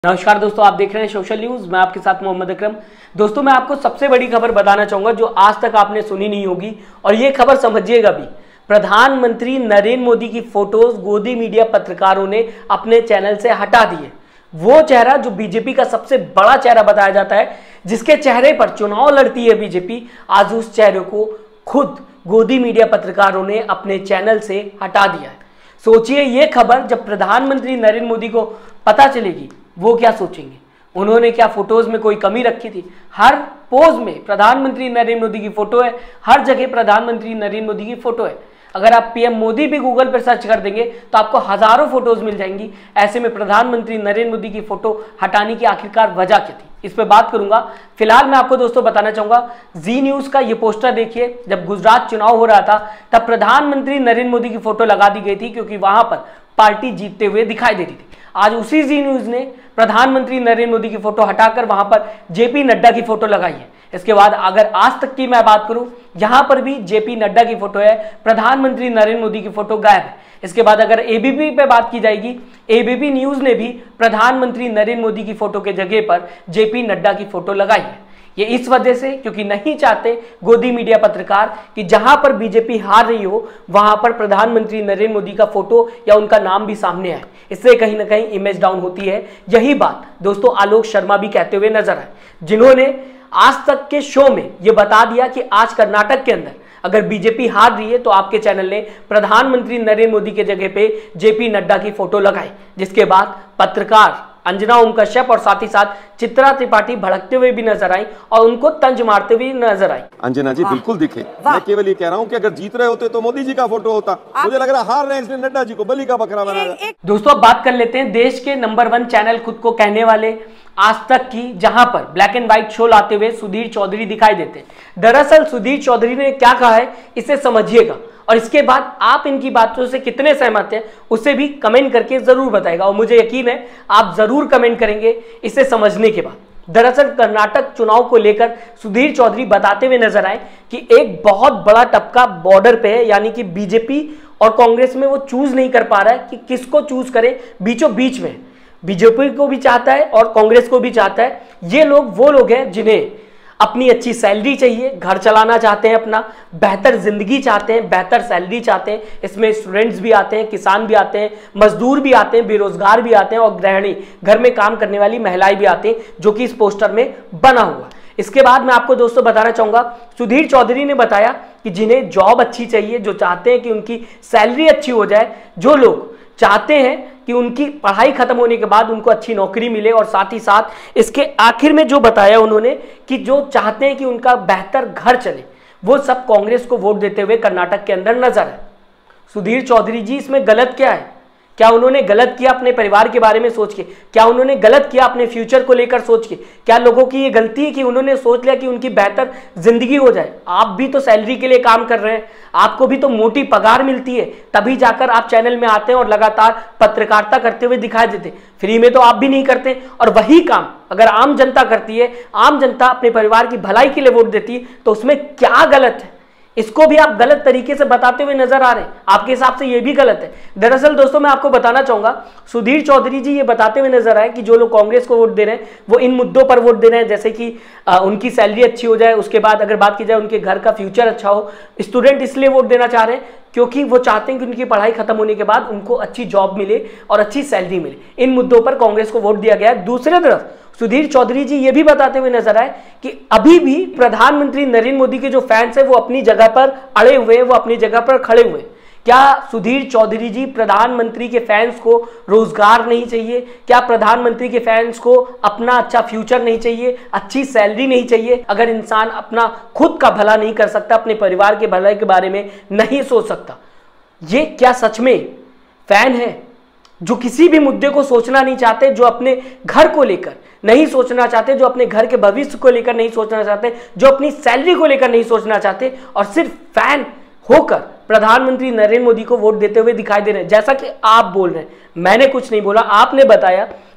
नमस्कार दोस्तों, आप देख रहे हैं सोशल न्यूज। मैं आपके साथ मोहम्मद अकरम। दोस्तों, मैं आपको सबसे बड़ी खबर बताना चाहूंगा जो आज तक आपने सुनी नहीं होगी, और ये खबर समझिएगा भी। प्रधानमंत्री नरेंद्र मोदी की फोटोज गोदी मीडिया पत्रकारों ने अपने चैनल से हटा दी है। वो चेहरा जो बीजेपी का सबसे बड़ा चेहरा बताया जाता है, जिसके चेहरे पर चुनाव लड़ती है बीजेपी, आज उस चेहरे को खुद गोदी मीडिया पत्रकारों ने अपने चैनल से हटा दिया है। सोचिए, ये खबर जब प्रधानमंत्री नरेंद्र मोदी को पता चलेगी, वो क्या सोचेंगे। उन्होंने क्या फोटोज में कोई कमी रखी थी? हर पोज में प्रधानमंत्री नरेंद्र मोदी की फोटो है, हर जगह प्रधानमंत्री नरेंद्र मोदी की फोटो है। अगर आप पीएम मोदी भी गूगल पर सर्च कर देंगे तो आपको हजारों फोटोज मिल जाएंगी। ऐसे में प्रधानमंत्री नरेंद्र मोदी की फोटो हटाने की आखिरकार वजह क्या थी, इस पर बात करूंगा। फिलहाल मैं आपको दोस्तों बताना चाहूंगा, जी न्यूज का ये पोस्टर देखिए। जब गुजरात चुनाव हो रहा था तब प्रधानमंत्री नरेंद्र मोदी की फोटो लगा दी गई थी, क्योंकि वहां पर पार्टी जीतते हुए दिखाई दे रही थी। आज उसी जी न्यूज ने प्रधानमंत्री नरेंद्र मोदी की फोटो हटाकर वहां पर जेपी नड्डा की फोटो लगाई है। इसके बाद अगर आज तक की मैं बात करूं, यहां पर भी जेपी नड्डा की फोटो है, प्रधानमंत्री नरेंद्र मोदी की फोटो गायब है। इसके बाद अगर एबीपी पे बात की जाएगी, एबीपी न्यूज ने भी प्रधानमंत्री नरेंद्र मोदी की फोटो के जगह पर जेपी नड्डा की फोटो लगाई है। ये इस वजह से क्योंकि नहीं चाहते गोदी मीडिया पत्रकार कि जहां पर बीजेपी हार रही हो वहां पर प्रधानमंत्री नरेंद्र मोदी का फोटो या उनका नाम भी सामने आए। इससे कहीं ना कहीं इमेज डाउन होती है। यही बात दोस्तों आलोक शर्मा भी कहते हुए नजर आए, जिन्होंने आज तक के शो में यह बता दिया कि आज कर्नाटक के अंदर अगर बीजेपी हार रही है तो आपके चैनल ने प्रधानमंत्री नरेंद्र मोदी के जगह पे जेपी नड्डा की फोटो लगाई। जिसके बाद पत्रकार अंजना ओम कश्यप और साथ ही साथ चित्रा त्रिपाठी भड़कते हुए भी नजर आई और उनको तंज मारते हुए नजर आई। अंजना जी बिल्कुल दिखे। मैं केवल ये कह रहा हूँ कि अगर जीत रहे होते तो मोदी जी का फोटो होता। मुझे लग रहा हार रहे हैं इसलिए नड्डा जी को बलि का बकरा बनाया। दोस्तों, अब बात कर लेते हैं देश के नंबर 1 चैनल खुद को कहने वाले आज तक की, जहां पर ब्लैक एंड व्हाइट शो लाते हुए सुधीर चौधरी दिखाई देते हैं। दरअसल सुधीर चौधरी ने क्या कहा है, इसे समझिएगा, और इसके बाद आप इनकी बातों से कितने सहमत हैं उसे भी कमेंट करके जरूर बताएगा। और मुझे यकीन है आप जरूर कमेंट करेंगे इसे समझने के बाद। दरअसल कर्नाटक चुनाव को लेकर सुधीर चौधरी बताते हुए नजर आए कि एक बहुत बड़ा टपका बॉर्डर पे है, यानी कि बीजेपी और कांग्रेस में वो चूज नहीं कर पा रहा है कि किसको चूज करे। बीचों बीच में बीजेपी को भी चाहता है और कांग्रेस को भी चाहता है। ये लोग वो लोग हैं जिन्हें अपनी अच्छी सैलरी चाहिए, घर चलाना चाहते हैं, अपना बेहतर जिंदगी चाहते हैं, बेहतर सैलरी चाहते हैं। इसमें स्टूडेंट्स भी आते हैं, किसान भी आते हैं, मजदूर भी आते हैं, बेरोजगार भी आते हैं और गृहिणी घर में काम करने वाली महिलाएं भी आती हैं, जो कि इस पोस्टर में बना हुआ। इसके बाद मैं आपको दोस्तों बताना चाहूंगा, सुधीर चौधरी ने बताया कि जिन्हें जॉब अच्छी चाहिए, जो चाहते हैं कि उनकी सैलरी अच्छी हो जाए, जो लोग चाहते हैं कि उनकी पढ़ाई खत्म होने के बाद उनको अच्छी नौकरी मिले, और साथ ही साथ इसके आखिर में जो बताया उन्होंने कि जो चाहते हैं कि उनका बेहतर घर चले, वो सब कांग्रेस को वोट देते हुए कर्नाटक के अंदर नजर है। सुधीर चौधरी जी, इसमें गलत क्या है? क्या उन्होंने गलत किया अपने परिवार के बारे में सोच के? क्या उन्होंने गलत किया अपने फ्यूचर को लेकर सोच के? क्या लोगों की ये गलती है कि उन्होंने सोच लिया कि उनकी बेहतर जिंदगी हो जाए? आप भी तो सैलरी के लिए काम कर रहे हैं, आपको भी तो मोटी पगार मिलती है, तभी जाकर आप चैनल में आते हैं और लगातार पत्रकारिता करते हुए दिखाई देते। फ्री में तो आप भी नहीं करते। और वही काम अगर आम जनता करती है, आम जनता अपने परिवार की भलाई के लिए वोट देती है, तो उसमें क्या गलत है? इसको भी आप गलत तरीके से बताते हुए नजर आ रहे हैं। आपके हिसाब से ये भी गलत है। दरअसल दोस्तों मैं आपको बताना चाहूंगा, सुधीर चौधरी जी ये बताते हुए नजर आए कि जो लोग कांग्रेस को वोट दे रहे हैं वो इन मुद्दों पर वोट दे रहे हैं, जैसे कि उनकी सैलरी अच्छी हो जाए, उसके बाद अगर बात की जाए उनके घर का फ्यूचर अच्छा हो। स्टूडेंट इसलिए वोट देना चाह रहे हैं क्योंकि वो चाहते हैं कि उनकी पढ़ाई खत्म होने के बाद उनको अच्छी जॉब मिले और अच्छी सैलरी मिले। इन मुद्दों पर कांग्रेस को वोट दिया गया है। दूसरी तरफ सुधीर चौधरी जी ये भी बताते हुए नजर आए कि अभी भी प्रधानमंत्री नरेंद्र मोदी के जो फैंस हैं वो अपनी जगह पर अड़े हुए हैं, वो अपनी जगह पर खड़े हुए हैं। क्या सुधीर चौधरी जी, प्रधानमंत्री के फैंस को रोजगार नहीं चाहिए? क्या प्रधानमंत्री के फैंस को अपना अच्छा फ्यूचर नहीं चाहिए, अच्छी सैलरी नहीं चाहिए? अगर इंसान अपना खुद का भला नहीं कर सकता, अपने परिवार के भलाई के बारे में नहीं सोच सकता, ये क्या सच में फैन है जो किसी भी मुद्दे को सोचना नहीं चाहते, जो अपने घर को लेकर नहीं सोचना चाहते, जो अपने घर के भविष्य को लेकर नहीं सोचना चाहते, जो अपनी सैलरी को लेकर नहीं सोचना चाहते, और सिर्फ फैन होकर प्रधानमंत्री नरेंद्र मोदी को वोट देते हुए दिखाई दे रहे हैं? जैसा कि आप बोल रहे हैं, मैंने कुछ नहीं बोला, आपने बताया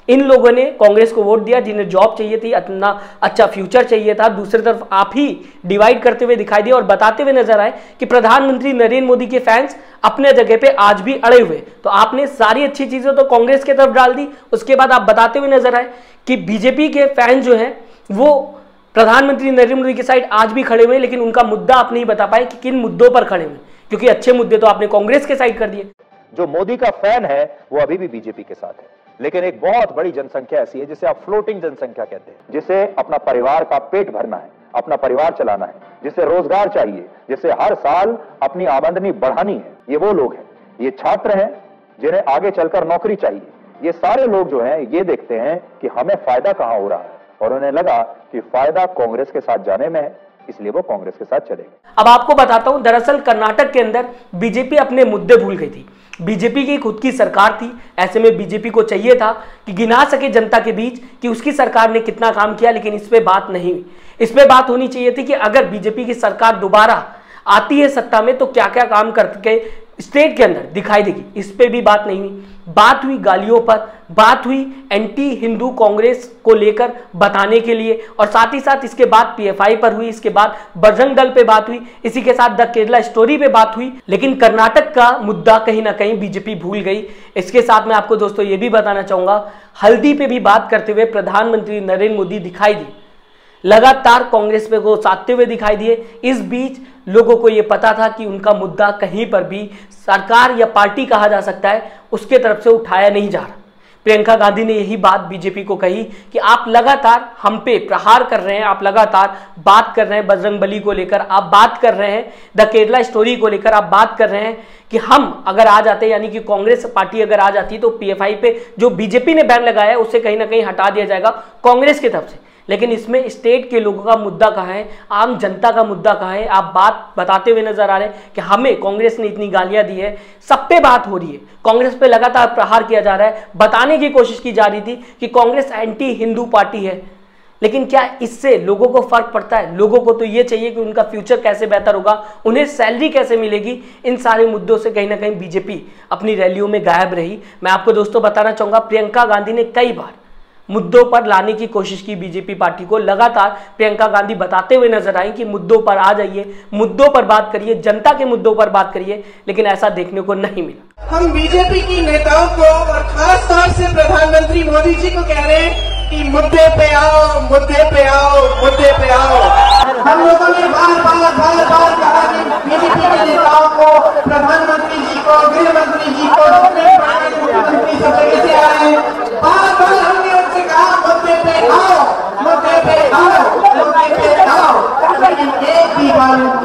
इन लोगों ने कांग्रेस को वोट दिया जिन्हें जॉब चाहिए थी, अपना अच्छा फ्यूचर चाहिए था। दूसरी तरफ आप ही डिवाइड करते हुए दिखाई दिए और बताते हुए नजर आए कि प्रधानमंत्री नरेंद्र मोदी के फैंस अपने जगह पे आज भी अड़े हुए। तो आपने सारी अच्छी चीजें तो कांग्रेस की तरफ डाल दी, उसके बाद आप बताते हुए नजर आए कि बीजेपी के फैंस जो है वो प्रधानमंत्री नरेंद्र मोदी की साइड आज भी खड़े हुए, लेकिन उनका मुद्दा आप नहीं बता पाए कि किन मुद्दों पर खड़े हुए, क्योंकि अच्छे मुद्दे तो आपने कांग्रेस के साइड कर दिए। जो मोदी का फैन है वो अभी भी बीजेपी के साथ है, लेकिन एक बहुत बड़ी जनसंख्या ऐसी है जिसे आप फ्लोटिंग जनसंख्या कहते हैं, जिसे अपना परिवार का पेट भरना है, अपना परिवार चलाना है, जिसे रोजगार चाहिए, जिसे हर साल अपनी आमदनी बढ़ानी है। ये वो लोग हैं, ये छात्र हैं जिन्हें आगे चलकर नौकरी चाहिए। ये सारे लोग जो हैं ये देखते हैं कि हमें फायदा कहां हो रहा है और उन्हें लगा कि फायदा कांग्रेस के साथ जाने में है, इसलिए वो कांग्रेस के साथ चलेंगे। अब आपको बताता हूं, दरअसल कर्नाटक के अंदर बीजेपी अपने मुद्दे भूल गई थी। बीजेपी की खुद की सरकार थी, ऐसे में बीजेपी को चाहिए था कि गिना सके जनता के बीच कि उसकी सरकार ने कितना काम किया, लेकिन इस पे बात नहीं हुई। इस पे बात होनी चाहिए थी कि अगर बीजेपी की सरकार दोबारा आती है सत्ता में तो क्या क्या काम करके स्टेट के अंदर दिखाई देगी, इस पे भी बात नहीं हुई। बात हुई गालियों पर, बात हुई एंटी हिंदू कांग्रेस को लेकर बताने के लिए, और साथ ही साथ इसके बाद पीएफआई पर हुई, इसके बाद बजरंग दल पे बात हुई, इसी के साथ द केरला स्टोरी पे बात हुई, लेकिन कर्नाटक का मुद्दा कहीं ना कहीं बीजेपी भूल गई। इसके साथ मैं आपको दोस्तों ये भी बताना चाहूंगा, हल्दी पे भी बात करते हुए प्रधानमंत्री नरेंद्र मोदी दिखाई दिए, लगातार कांग्रेस पे को साधते हुए दिखाई दिए। इस बीच लोगों को यह पता था कि उनका मुद्दा कहीं पर भी सरकार या पार्टी कहा जा सकता है उसके तरफ से उठाया नहीं जा रहा। प्रियंका गांधी ने यही बात बीजेपी को कही कि आप लगातार हम पे प्रहार कर रहे हैं, आप लगातार बात कर रहे हैं बजरंगबली को लेकर, आप बात कर रहे हैं द केरला स्टोरी को लेकर, आप बात कर रहे हैं कि हम अगर आ जाते, यानी कि कांग्रेस पार्टी अगर आ जाती तो पीएफआई पे जो बीजेपी ने बैन लगाया है उसे कहीं ना कहीं हटा दिया जाएगा कांग्रेस की तरफ से। लेकिन इसमें स्टेट के लोगों का मुद्दा कहाँ है, आम जनता का मुद्दा कहाँ है? आप बात बताते हुए नजर आ रहे हैं कि हमें कांग्रेस ने इतनी गालियां दी है, सब पे बात हो रही है, कांग्रेस पे लगातार प्रहार किया जा रहा है, बताने की कोशिश की जा रही थी कि कांग्रेस एंटी हिंदू पार्टी है। लेकिन क्या इससे लोगों को फर्क पड़ता है? लोगों को तो ये चाहिए कि उनका फ्यूचर कैसे बेहतर होगा, उन्हें सैलरी कैसे मिलेगी। इन सारे मुद्दों से कहीं ना कहीं बीजेपी अपनी रैलियों में गायब रही। मैं आपको दोस्तों बताना चाहूंगा, प्रियंका गांधी ने कई बार मुद्दों पर लाने की कोशिश की बीजेपी पार्टी को। लगातार प्रियंका गांधी बताते हुए नजर आई कि मुद्दों पर आ जाइए, मुद्दों पर बात करिए, जनता के मुद्दों पर बात करिए, लेकिन ऐसा देखने को नहीं मिला। हम बीजेपी की नेताओं को और खास तौर से प्रधानमंत्री मोदी जी को कह रहे हैं कि मुद्दे पे आओ, मुद्दे पे आओ, मुद्दे पे आओ। हम लोगों ने बार बार कहा कि बीजेपी के नेताओं को, प्रधानमंत्री जी को, गृह मंत्री जी को, मुख्यमंत्री सब जगह से आ रहे हैं, बार हमने उनसे कहा मुद्दे पे आओ, मुद्दे पे आओ, मुद्दे पे आओ, लेकिन एक भी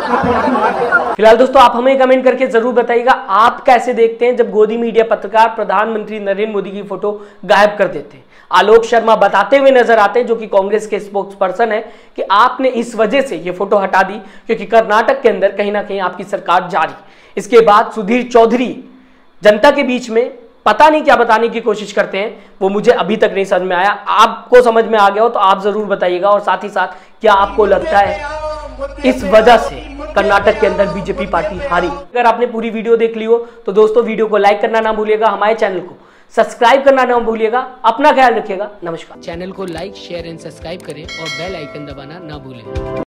बार। फिलहाल दोस्तों आप हमें कमेंट करके जरूर बताइएगा, आप कैसे देखते हैं जब गोदी मीडिया पत्रकार प्रधानमंत्री नरेंद्र मोदी की फोटो गायब कर देते हैं। आलोक शर्मा बताते हुए नजर आते हैं, जो कि कांग्रेस के स्पोक्स पर्सन है, कि आपने इस वजह से ये फोटो हटा दी क्योंकि कर्नाटक के अंदर कहीं ना कहीं आपकी सरकार जारी। इसके बाद सुधीर चौधरी जनता के बीच में पता नहीं क्या बताने की कोशिश करते हैं, वो मुझे अभी तक नहीं समझ में आया। आपको समझ में आ गया हो तो आप जरूर बताइएगा, और साथ ही साथ क्या आपको लगता है इस वजह से कर्नाटक के अंदर बीजेपी पार्टी हारी। अगर आपने पूरी वीडियो देख ली हो तो दोस्तों वीडियो को लाइक करना ना भूलिएगा, हमारे चैनल को सब्सक्राइब करना ना भूलिएगा। अपना ख्याल रखिएगा, नमस्कार। चैनल को लाइक, शेयर एंड सब्सक्राइब करें और बेल आइकन दबाना ना भूलें।